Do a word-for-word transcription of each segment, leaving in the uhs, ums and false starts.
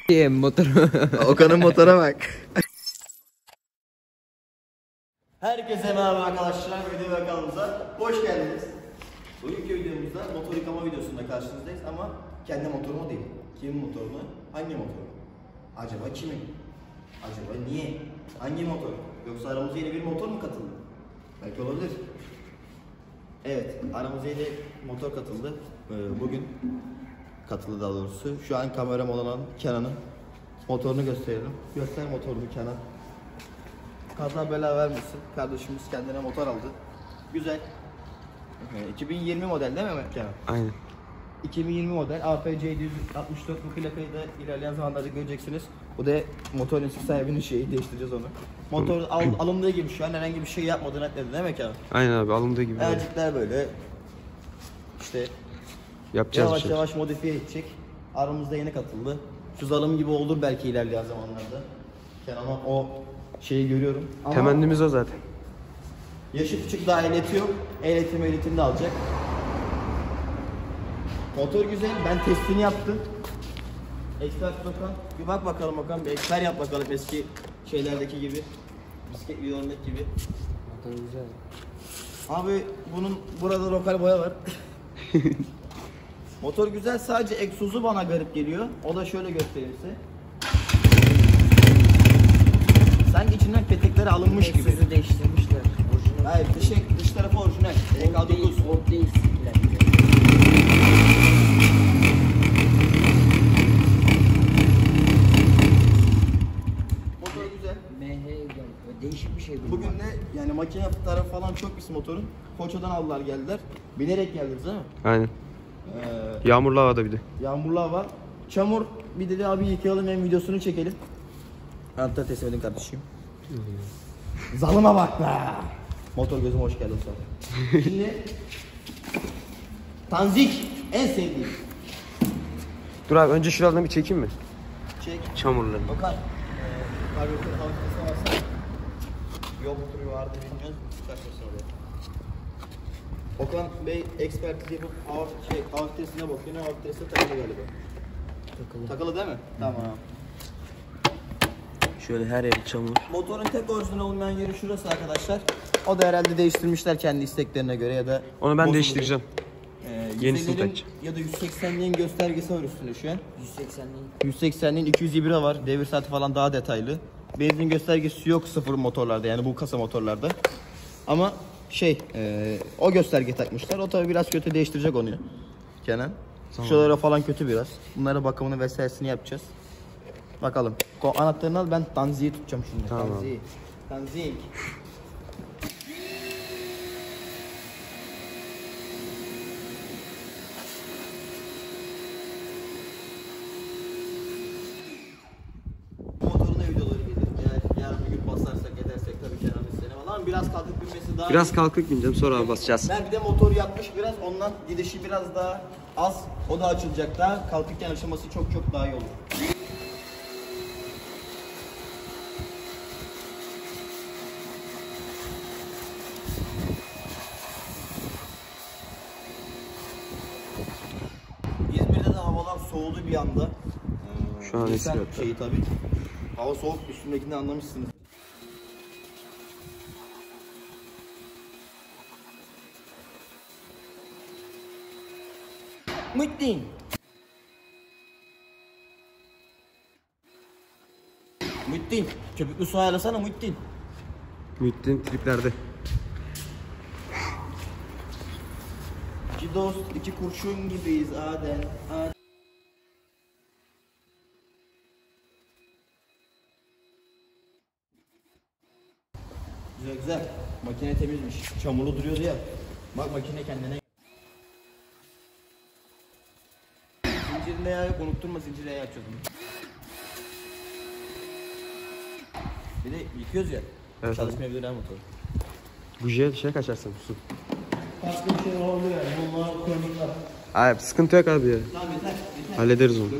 Motoru. Okan'ın motora bak. Herkese merhaba arkadaşlar, video ve kanalımıza hoş geldiniz. Bugünkü videomuzda motor yıkama videosunda karşınızdayız ama kendi motorumu değil. Kimin motorunu? Hangi motor? Acaba kimin? Acaba niye? Hangi motor? Yoksa aramıza yeni bir motor mu katıldı? Belki olabilir. Evet, aramıza yeni motor katıldı. Bugün katıldı daha doğrusu. Şu an kameram olan Kenan'ın motorunu gösterelim. Göster motorunu Kenan. Kaza bela vermişsin. Kardeşimiz kendine motor aldı. Güzel. iki bin yirmi model değil mi Kenan? Aynen. iki bin yirmi model A P C yedi yüz altmış dört, bu plakayı da ilerleyen zamanlarda göreceksiniz. Bu da motorun eski sahibinin şeyi, değiştireceğiz onu. Motor al, alındığı gibi şu an herhangi bir şey yapmadığını ekledi değil mi Kenan? Aynen abi, alındığı gibi. Ercikler böyle. İşte yapacağız yavaş şey. yavaş modifiye edecek. Aramızda yeni katıldı. Şu zalım gibi olur belki ilerleyen zamanlarda. Kenan'a o şeyi görüyorum. Ama temennimiz o zaten. yaşı küçük, daha ehliyeti yok. Ehliyetim ehliyetini de alacak. Motor güzel. Ben testini yaptım. Expert Okan. Bir bak bakalım Okan. Bir eksper yap bakalım eski şeylerdeki gibi. Bisiklet videolarındaki gibi. Motor güzel. Abi bunun burada lokal boya var. Motor güzel, sadece egzozu bana garip geliyor. O da şöyle göstereyim size. Sanki içinden petekleri alınmış gibi. Egzozu değiştirmişler. Orijinal. Hayır, dış, dış tarafı orijinal. E K dokuz. O değil. Motor güzel. M H değişik bir şey bu. Bugün de yani makine tarafı falan çok pis motorun. Foça'dan aldılar geldiler. Binerek geldiniz değil mi? Aynen. Ee, Yağmurlu havada bir de. Yağmurlu hava. Çamur, bir dedi abi yıkayalım hem videosunu çekelim. Anahtarı teslim edin kardeşim. Zalıma bak be. Motor gözüm hoş geldin sana. Şimdi Tanzik en sevdiğim. Dur abi, önce şuradan bir çekeyim mi? Çek. Çamurlarını. Bakar. Eee karbüratör hafiflesine baksana. Yoktur vardı bilmiyoruz. Çıkartmasın oraya. Okan Bey ekspertiz yapıp hava şey hava filtresine bakıyor. Ne hava filtresi takılı galiba. Takılı. Takılı değil mi? Tamam. Şöyle her yer çamur. Motorun tek orijinal olmayan yeri şurası arkadaşlar. O da herhalde değiştirmişler kendi isteklerine göre ya da Onu ben bozuldu. değiştireceğim. Ee, Yenisini yüz elli'nin takacağım. ya da yüz seksenliğin göstergesi var üstünde şu an. yüz seksenlik. yüz seksenliğin iki yüz biri var. Devir saati falan daha detaylı. Benzin göstergesi yok sıfır motorlarda, yani bu kasa motorlarda. Ama şey e, o gösterge takmışlar. O tabi biraz kötü, değiştirecek onu Kenan. Tamam. Şuralara falan kötü biraz. Bunlara bakımını vesairesini yapacağız. Bakalım. Ko anahtarını al, ben Tanzi'yi tutacağım şimdi. Tamam. Tanzi. Tanzi. Motoruna videoları gelir. Eğer yarın bir gün basarsak edersek tabii Kenan istene falan. Ama biraz kalkıp binmesi daha Biraz iyi. kalkıp bineceğim, sonra abi basacağız. Belki de motor yapmış biraz, ondan gidişi biraz daha az. O da açılacak daha. Kalkırken açılması çok çok daha iyi olur. İzmir'de de havalar soğudu bir anda. Ee, Şu an Nisan esiyor. şeyi tabii. Hava soğuk, üstündekini anlamışsınız. Muhittin. Muhittin. Köpüklü su ayarlasana Muhittin. Muhittin triplerde. İki dost, iki kurşun gibiyiz Adem. Adem. Güzel güzel. Makine temizmiş. Çamurlu duruyordu ya. Bak makine kendine. Zincirinde yağ yok, unutturma, zincirle yağ açıyoruz bunu. Bir de yıkıyoruz ya. Evet, çalışmayabilir ha motor. Bujiye şey kaçarsın su. Başka bir şey oldu yani. Bunlar kronikler. Abi sıkıntı yok abi ya. Tamam yeter. yeter. Hallederiz onu.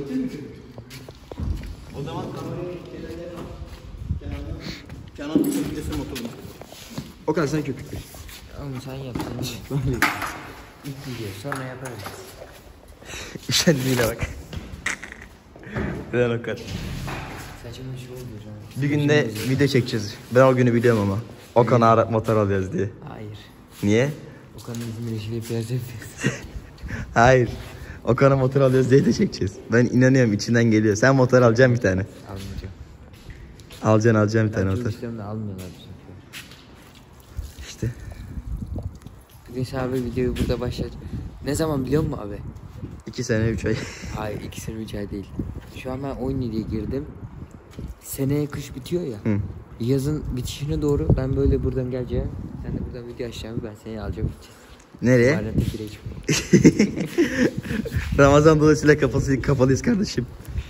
O zaman kamerayı kenarına kenarına Kenarına köpüklesin motorunu. Okan sen köpükle. Oğlum sen yap sen yap. İlk video sonra yaparız. Üşendiğine bak. Neden Okan? Saçma bir şey oldu canım. Bir günde video çekeceğiz. Ben o günü biliyorum ama. Okan'a ara motor alacağız diye. Hayır. Niye? Okan'ın İzmir'e şey piyasa yapıyoruz. Hayır. Okan'a motor alacağız diye de çekeceğiz. Ben inanıyorum, içinden geliyor. Sen motor alacaksın bir tane. Almayacağım. Alacaksın alacaksın bir tane Ben çok motor. istiyorum da almıyorlar bu sefer. İşte. Güneş abi videoyu burada başlat. Ne zaman biliyor musun abi? iki sene üç ay. Hayır iki sene üç ay değil. Şu an ben on yediye girdim. Seneye kış bitiyor ya. Hı. Yazın bitişine doğru ben böyle buradan geleceğim. Sen de buradan video açacağım. Ben seni alacağım. gideceğiz. Nereye? Tuvalete gireceğim. Ramazan dolayısıyla kafası kapalıyız kardeşim.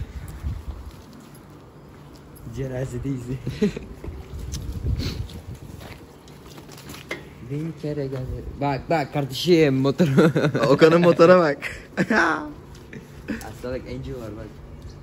Cenazedeyiz. Bir kere geldi. Bak bak kardeşim motoru. Okan'ın motora bak. Hastalık Angel var bak.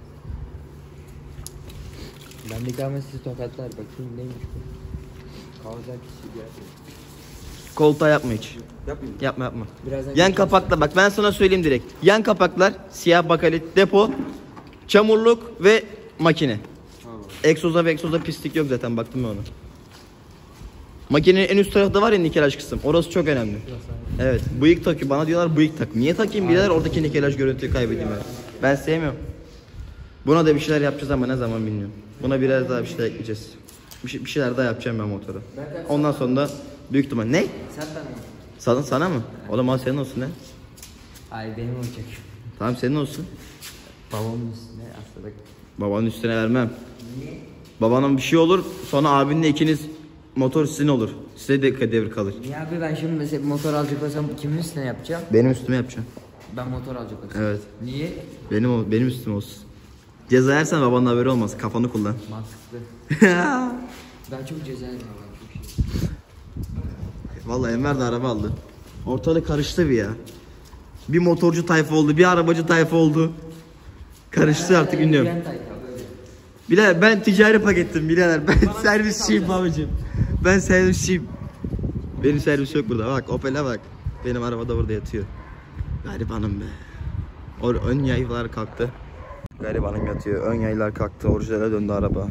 Bendeki ama sizi tokatlar. Bakayım neymiş bu? Kawasaki geldi. Koltuğa yapma hiç. Yapmayayım. Yapma yapma. Birazdan Yan kapaklar bak, ben sana söyleyeyim direkt. Yan kapaklar siyah bakalit, depo, çamurluk ve makine. Egzoza ve egzoza pislik yok zaten, baktım ben ona. Makinenin en üst tarafta var ya nikelaj kısım. Orası çok önemli. Evet. Bıyık takıyor. Bana diyorlar bıyık tak. Niye takayım birader? Oradaki nikelaj görüntüyü kaybedeyim ben. Ben sevmiyorum. Buna da bir şeyler yapacağız ama ne zaman bilmiyorum. Buna biraz daha bir şeyler ekleyeceğiz. Bir, şey, bir şeyler daha yapacağım ben motora. Ondan sonra da büyük ihtimal. Ne? Sen de mi? Sana, sana mı? O zaman senin olsun ne? Hayır benim olacak. Tamam senin olsun. Babamın üstüne hastalık. Babanın üstüne vermem. Babanın bir şey olur, sonra abinle ikiniz motor sizin olur. Size de devir kalır. Niye abi ben şimdi mesela motor alacak olsam kimin üstüne yapacağım? Benim üstüme yapacağım. Ben motor alacak olsam. Evet. Niye? Benim ol- benim üstüme olsun. Ceza yersen babanın haberi olmaz. Kafanı kullan. Mantıklı. Ben çok ceza yedim ben çok şey. Vallahi Enver de araba aldı. Ortalık karıştı bir ya. Bir motorcu tayfa oldu, bir arabacı tayfa oldu. Karıştı artık bilmiyorum. Ben tayfa böyle. Birader ben ticari pakettim birader. Ben servisçiyim babacığım. Ben servisçiyim. Benim servis yok burada. Bak Opel'e bak. Benim araba da burada yatıyor. Garibanım be. Or ön yaylar kalktı. Garibanım yatıyor. Ön yaylar kalktı. Orijinale döndü araba.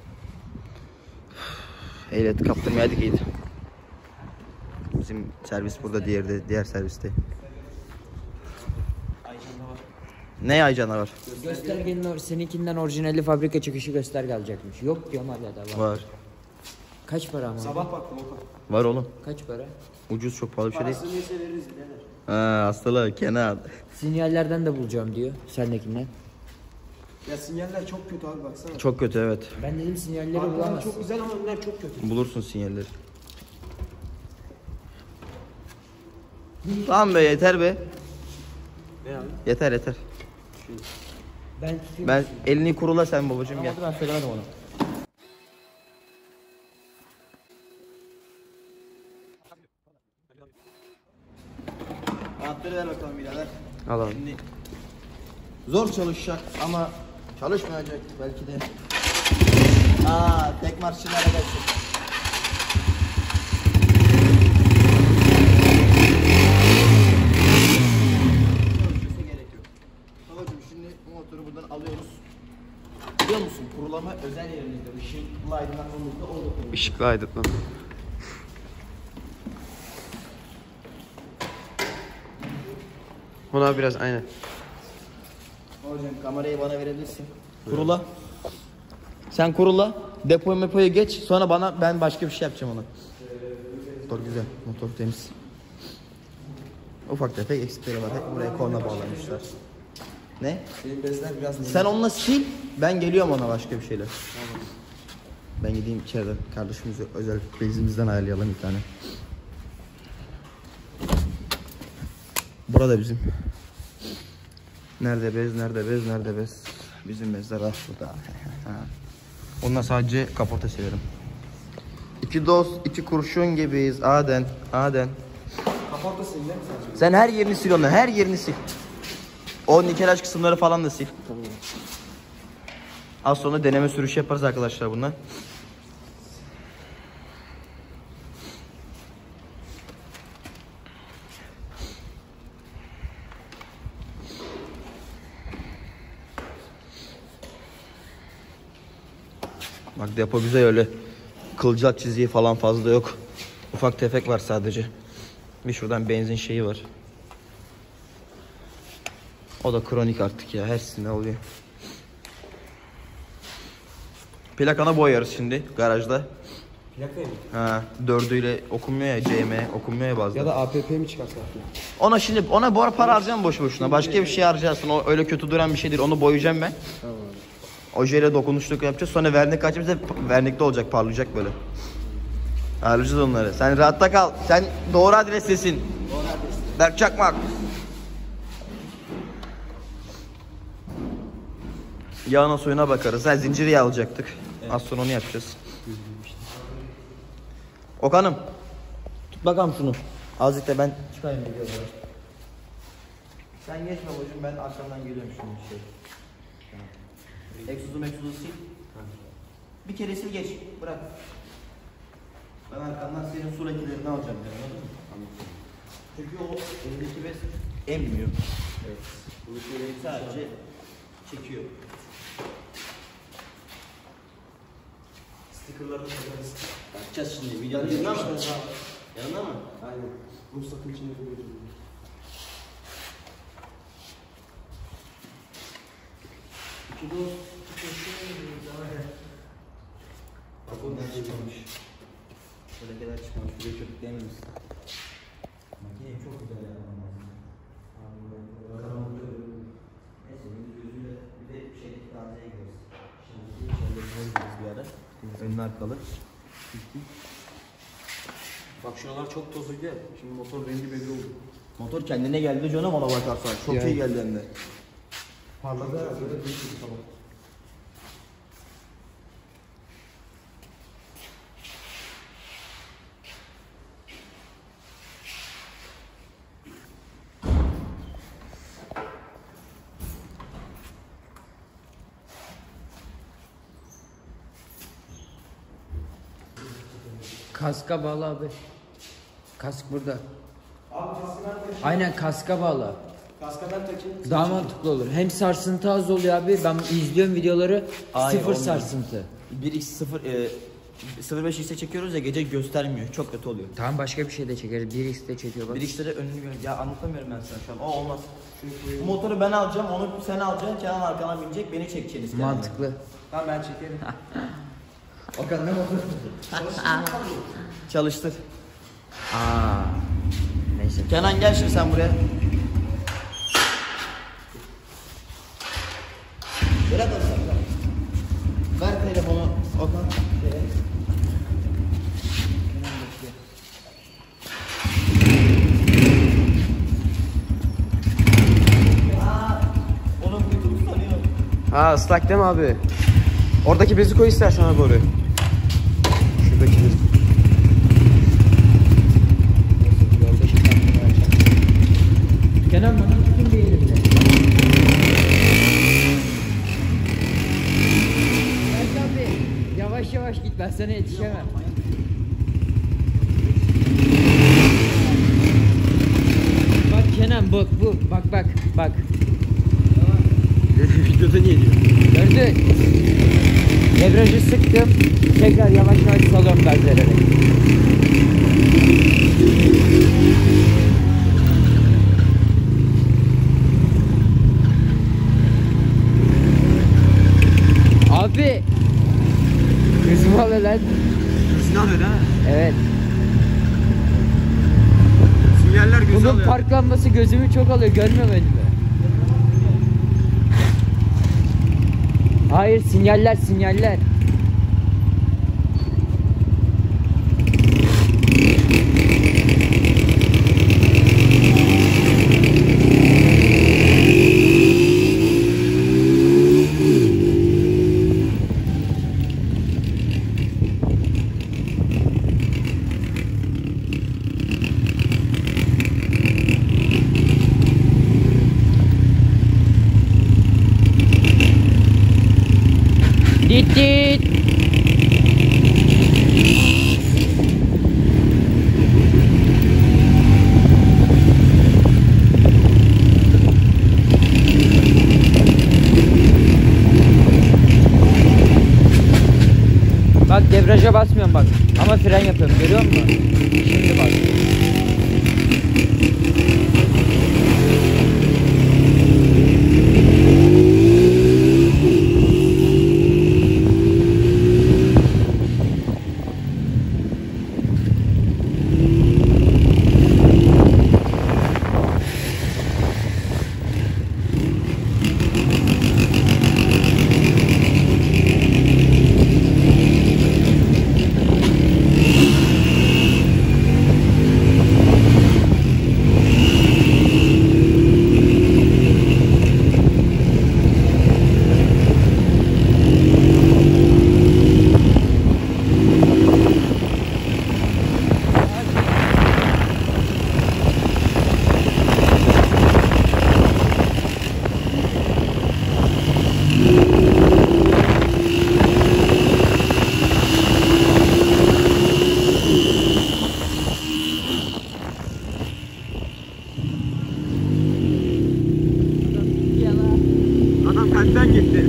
Ehliyeti kaptırmayaydık iyiydi. Bizim servis burada, diğeri de diğer serviste. Ne Aycan'a var? Göstergenin or seninkinden orijinali fabrika çıkışı gösterge alacakmış. Yok diyorum hala da var. Var. Kaç para ama? Sabah baktım Okan. Var oğlum. Kaç para? Ucuz, çok pahalı bir şey değil. Parasını neyse veririz birader. Ha, hastalığı kenar. Sinyallerden de bulacağım diyor. Sendekinden. Ya sinyaller çok kötü abi baksana. Çok kötü evet. Ben dedim sinyalleri Arkadan bulamazsın. çok güzel ama bunlar çok kötü. Bulursun sinyalleri. Tamam be, yeter be. Ne abi? Yeter yeter. Ben tutayım. Ben elini kurula sen babacığım gel. Ben söylemedim ona. Anahtarı ver bakalım birader. Al abi. Şimdi zor çalışacak ama çalışmayacak belki de. Aa, tek marşlı araba için. Çalışması gerek yok. Babacığım şimdi bu motoru buradan alıyoruz. Biliyor musun? Kurulama özel yerimizde. Işıklı aydınlatmamızda orada kurulur. Işıklı aydınlatma. Ona biraz aynen. Hocam kamerayı bana verebilirsin. Kurula. Sen kurula. Depoyu mepoyu geç. Sonra bana, ben başka bir şey yapacağım ona. Motor güzel. Motor temiz. Ufak tefek eksikleri var. Hep buraya korna bağlamışlar. Ne? Benim bezler biraz Sen onunla sil. Ben geliyorum ona başka bir şeyler. Ben gideyim içeride kardeşimize özel bezimizden ayarlayalım bir tane. Burada bizim. Nerede bez, nerede bez, nerede bez? Bizim bezler var burada. Onunla sadece kaporta silerim. İki dost, iki kurşun gibiyiz. Aden, Aden. kaporta sildi mi sadece? Sen her yerini sil onu, her yerini sil. O nikelaj kısımları falan da sil. Tamam. Az sonra deneme sürüşü yaparız arkadaşlar bunlar. Bak depo güzel, öyle kılcal çiziği falan fazla yok. Ufak tefek var sadece. Bir şuradan benzin şeyi var. O da kronik artık ya, her sene oluyor. Plakana boyarız şimdi garajda. Plakayı mı? Ha, dördüyle okunmuyor ya, C M okunmuyor ya bazen. Ya da A P P mi çıkarsak? Ona şimdi ona bu ara para harcayacağım boş boşuna. Başka bir şey harcayacaksın. O öyle kötü duran bir şey değil. Onu boyayacağım ben. Tamam. Ojeyle dokunuşluk yapacağız. Sonra vernik açacağız. Hep vernikli olacak, parlayacak böyle. Ayarlayacağız onları. Sen rahatta kal. Sen doğru adrestesin. Doğru adres. Berk Çakmak. Yağına suyuna bakarız. Ha, zinciri yağ alacaktık. Evet. Az sonra onu yapacağız. Okan'ım. Tut bakalım şunu. Azıcık da ben çıkayım videolara. Sen geçme babacığım, ben arkamdan geliyorum şimdi şey. Tamam. Egzozu mekzozu sil. Bir kere sil geç. Bırak. Ben arkamdan senin su lekelerinden alacağım. Yani, anladın mı? Anladım. Çünkü o elindeki bez emmiyor. Evet. Bu lekeleri sadece çekiyor. Stickerlarını takarız. Bakacağız şimdi. Videonun yanına mı? Yanına mı? Aynen. Ruhsatın içine koyacağım. İki dost. Bak o nerede çıkmış. Şöyle kadar çıkmış. Şuraya çöpük değil misin? Makine çok güzel yapmam lazım. Neyse bir gözüyle bir de şeydeki tanzeye gidiyoruz. Şimdi şeylerine gidiyoruz bir ara. Önlü arkalı. Bak şuralar çok tozluydu ya. Şimdi motor rengi belli oldu. Motor kendine geldi canım, ona bakarsan. Çok Yani. iyi geldi hem de. Parladı böyle değişti, tamam. Kaska bağlı abi. Kask burada. Abi kaskı ben takayım. Aynen kaska bağlı. Kaskı ben takayım. Daha mantıklı olur. Hem sarsıntı az oluyor abi. Ben izliyorum videoları. Ay, sıfır olmuyor. sarsıntı. bir x sıfır e, sıfır beş x'e çekiyoruz ya, gece göstermiyor. Çok kötü oluyor. Tamam, başka bir şey de çekeriz. bir x de çekiyor bak. bir x'te de önünü gör. Ya anlatamıyorum ben sana şu an. O olmaz. Bu motoru ben alacağım, onu sen alacaksın. Kenan arkana binecek, beni çekeceksiniz. kendine. Mantıklı. Tamam ben çekerim. Okan ne motor? Çalıştır. Aa. Neyse. Kenan gel şimdi sen buraya. Bırak onu sen. Ver telefonu Okan. Şeye. Kenan bekliyor. Aa, oğlum bir dur sanıyor. Ha ıslak değil mi abi? Oradaki bezi koy istersen abi oraya. Şuradaki bezi. Kenan bana tutun bir elimle. Berk abi yavaş yavaş git, ben sana yetişemem. Bak Kenan bak bu bak bak bak. Videoda niye diyor? Gördün. Debriyajı sıktım. Tekrar yavaş yavaş salıyorum gaz vererek. Abi. Kızım alıyor lan. Hızını alıyor ha? Evet. Sinyaller gözü Bunun alıyor. parklanması gözümü çok alıyor. Görmemeli mi? Hayır, sinyaller sinyaller. Dit dit. Debriyaja basmıyorum bak. Ama fren yapıyorum, görüyor musun? Şimdi bak. Adam kalpten gitti.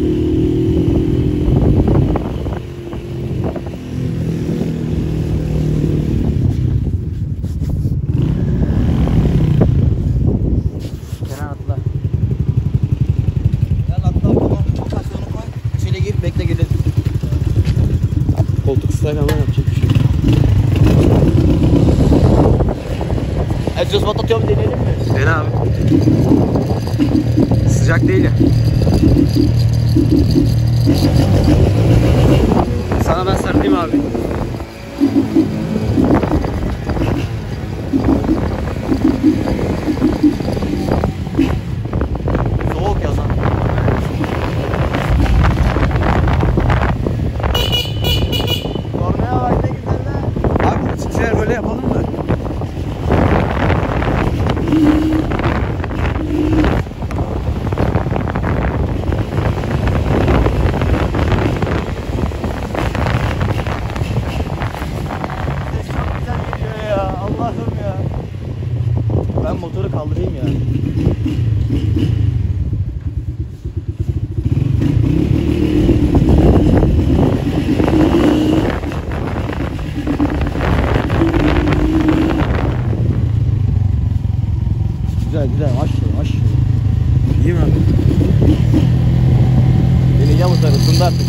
Kenan atla. Gel atla tamam. Lokasyonu koy. İçeri gir bekle gelelim. Koltuk ıslak ama yapacak bir şey yok. Egzoz bat atıyorum deneyelim mi? Dene abi. Sıcak değil ya. Sana ben sarılayım abi. Soğuk yazan. Kornaya bak ne güzel lan. Abi çıkışlar böyle yapalım mı? Çok güzel geliyor ya. Allah'ım ya. Ben motoru kaldırayım ya. Güzel güzel aşağı aşağı. İyi mi abi? Deneyeceğim motoru ısındı artık.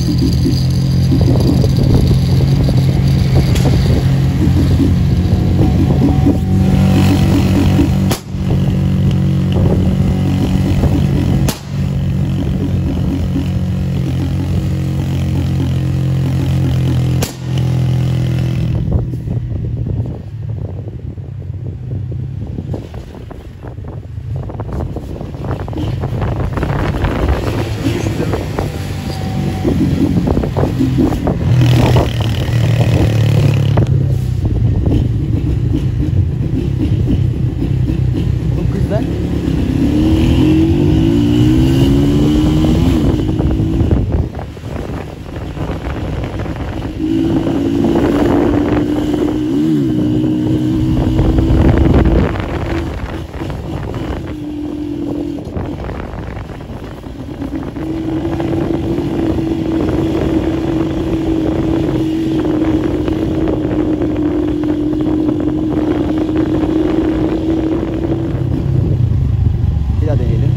Oğlum kız lan. Bir daha deneyelim.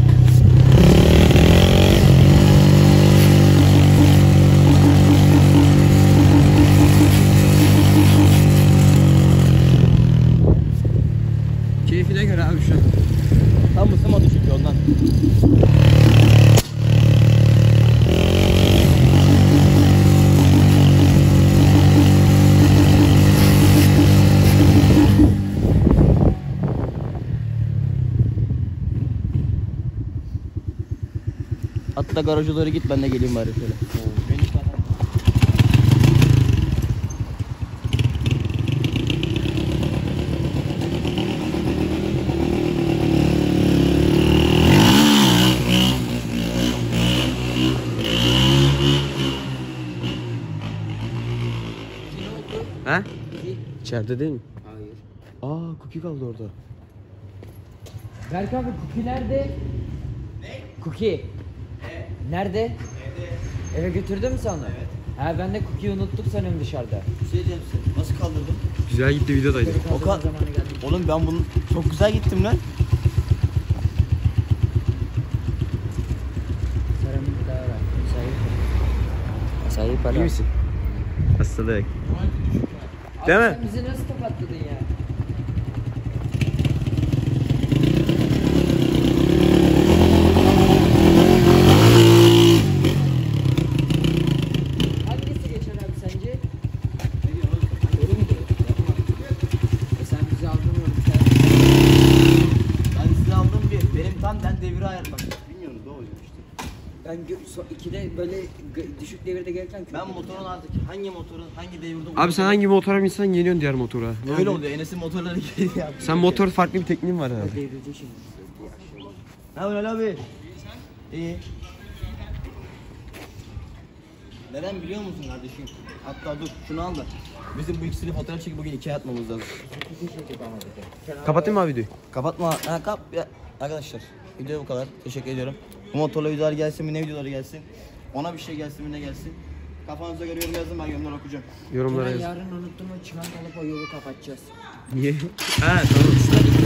Keyfine göre abi şu an. Tam ısınmadı çünkü ondan. Hatta garaja doğru git ben de geleyim bari şöyle. He? İçeride değil mi? Hayır. Aa, cookie kaldı orada. Berk abi Cookie nerede? Ne? Cookie. Ne? Nerede? Evde. Eve götürdün mü sen onu? Evet. Ha ben de cookie'yi unuttuk sanıyorum dışarıda. Bir şey diyeceğim size. Nasıl kaldırdın? Güzel gitti videodaydı. Okan, oğlum ben bunu çok güzel gittim lan. Seramik daha var. Sahip. Sahip para. İyi misin? Hastalık. Değil mi? Sen bizi nasıl tokatladın ya? Hangisi geçer abi sence? Ne diyorsun oğlum? Doğru mu? E sen bizi aldın oğlum sen. Ben size aldım bir. Benim tam ben devri ayar bak. Bilmiyorsunuz ne olacak işte. Ben gö- so- ikide böyle gö- düşük devirde gelirken Ben motorun artık hangi motorun hangi devirde Abi sen hangi motora binsen yeniyorsun diğer motora. Ne öyle oldu? oluyor. Enes'in motorları gibi ya. Sen motor farklı bir tekniğin var herhalde. devrici şimdi. Ne yapıyorsun Ali abi? İyi. Neden biliyor musun kardeşim? Hatta dur şunu al da. Bizim bu ikisini fotoğraf çekip bugün ikiye atmamız lazım. Kapatayım mı abi videoyu? Kapatma. Ha kap. Ya. Arkadaşlar video bu kadar. Teşekkür ediyorum. Bu motorla videolar gelsin mi ne videoları gelsin. Ona bir şey gelsin mi ne gelsin. Kafanıza göre yorum yazın ben yorumları okuyacağım. Yorumlara Ben yaz. yarın unuttum o çıkan kalıp o yolu kapatacağız. Niye? Ha tamam.